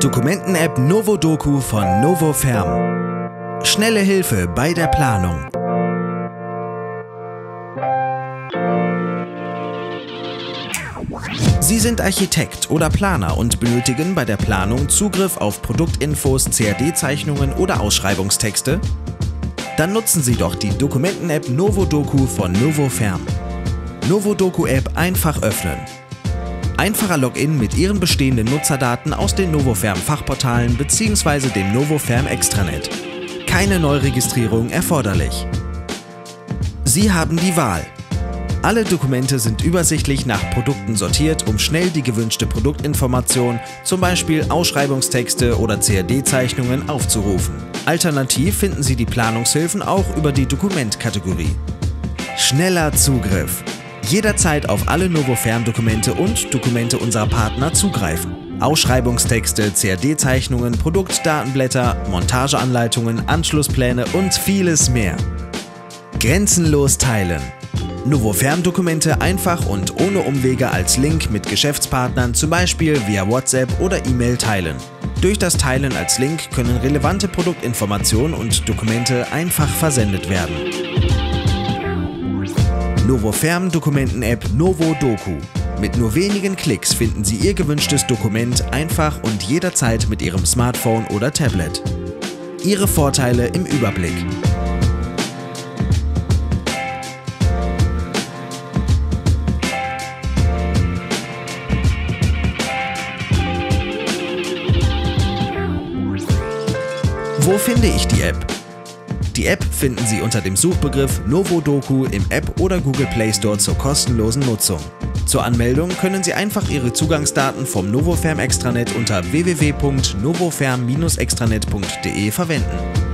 Dokumenten-App Novodoku von Novofern. Schnelle Hilfe bei der Planung. Sie sind Architekt oder Planer und benötigen bei der Planung Zugriff auf Produktinfos, CAD-Zeichnungen oder Ausschreibungstexte? Dann nutzen Sie doch die Dokumenten-App Novodoku von Novofern. Novodoku-App einfach öffnen. Einfacher Login mit Ihren bestehenden Nutzerdaten aus den Novofern Fachportalen bzw. dem Novofern Extranet. Keine Neuregistrierung erforderlich. Sie haben die Wahl. Alle Dokumente sind übersichtlich nach Produkten sortiert, um schnell die gewünschte Produktinformation, zum Beispiel Ausschreibungstexte oder CAD-Zeichnungen, aufzurufen. Alternativ finden Sie die Planungshilfen auch über die Dokumentkategorie. Schneller Zugriff. Jederzeit auf alle Novofern-Dokumente und Dokumente unserer Partner zugreifen. Ausschreibungstexte, CAD-Zeichnungen, Produktdatenblätter, Montageanleitungen, Anschlusspläne und vieles mehr. Grenzenlos teilen. Novofern-Dokumente einfach und ohne Umwege als Link mit Geschäftspartnern, zum Beispiel via WhatsApp oder E-Mail teilen. Durch das Teilen als Link können relevante Produktinformationen und Dokumente einfach versendet werden. Novofern Dokumenten-App Novodoku. Mit nur wenigen Klicks finden Sie Ihr gewünschtes Dokument einfach und jederzeit mit Ihrem Smartphone oder Tablet. Ihre Vorteile im Überblick. Wo finde ich die App? Die App finden Sie unter dem Suchbegriff Novodoku im App oder Google Play Store zur kostenlosen Nutzung. Zur Anmeldung können Sie einfach Ihre Zugangsdaten vom Novofern Extranet unter www.novofern-extranet.de verwenden.